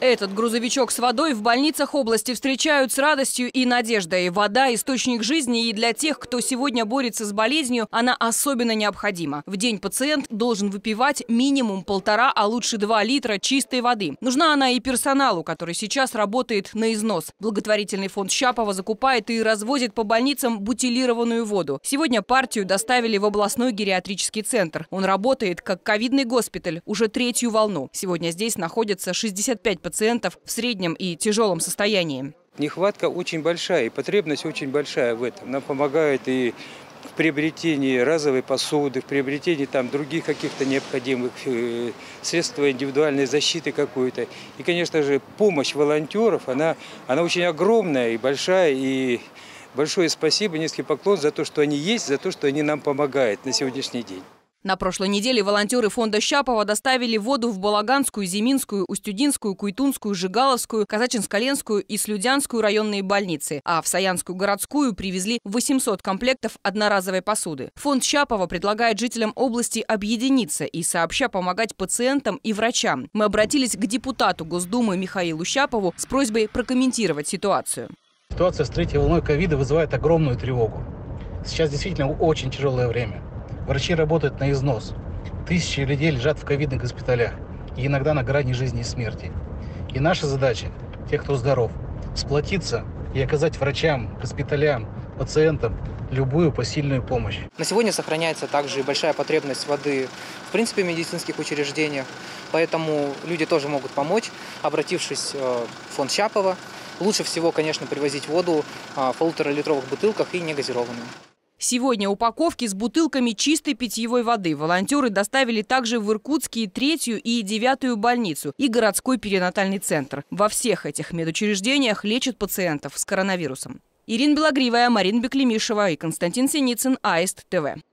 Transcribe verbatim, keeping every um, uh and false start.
Этот грузовичок с водой в больницах области встречают с радостью и надеждой. Вода – источник жизни, и для тех, кто сегодня борется с болезнью, она особенно необходима. В день пациент должен выпивать минимум полтора, а лучше два литра чистой воды. Нужна она и персоналу, который сейчас работает на износ. Благотворительный фонд Щапова закупает и развозит по больницам бутилированную воду. Сегодня партию доставили в областной гериатрический центр. Он работает как ковидный госпиталь уже третью волну. Сегодня здесь находятся шестьдесят пять пациентов в среднем и тяжелом состоянии. Нехватка очень большая, и потребность очень большая в этом. Нам помогает и в приобретении разовой посуды, в приобретении там других каких-то необходимых э, средств индивидуальной защиты какой-то. И, конечно же, помощь волонтеров, она, она очень огромная и большая. И большое спасибо, низкий поклон за то, что они есть, за то, что они нам помогают на сегодняшний день. На прошлой неделе волонтеры фонда Щапова доставили воду в Балаганскую, Зиминскую, Устюдинскую, Куйтунскую, Жигаловскую, Казачинско-Ленскую и Слюдянскую районные больницы, а в Саянскую городскую привезли восемьсот комплектов одноразовой посуды. Фонд Щапова предлагает жителям области объединиться и сообща помогать пациентам и врачам. Мы обратились к депутату Госдумы Михаилу Щапову с просьбой прокомментировать ситуацию. Ситуация с третьей волной ковида вызывает огромную тревогу. Сейчас действительно очень тяжелое время. Врачи работают на износ. Тысячи людей лежат в ковидных госпиталях и иногда на грани жизни и смерти. И наша задача, тех, кто здоров, сплотиться и оказать врачам, госпиталям, пациентам любую посильную помощь. На сегодня сохраняется также большая потребность воды в принципе в медицинских учреждениях, поэтому люди тоже могут помочь, обратившись в фонд Щапова. Лучше всего, конечно, привозить воду в полуторалитровых бутылках и негазированную. Сегодня упаковки с бутылками чистой питьевой воды волонтеры доставили также в Иркутские третью и девятую больницу и городской перинатальный центр. Во всех этих медучреждениях лечат пациентов с коронавирусом. Ирина Белогривая, Марина Беклемишева и Константин Синицын, АИСТ ТВ.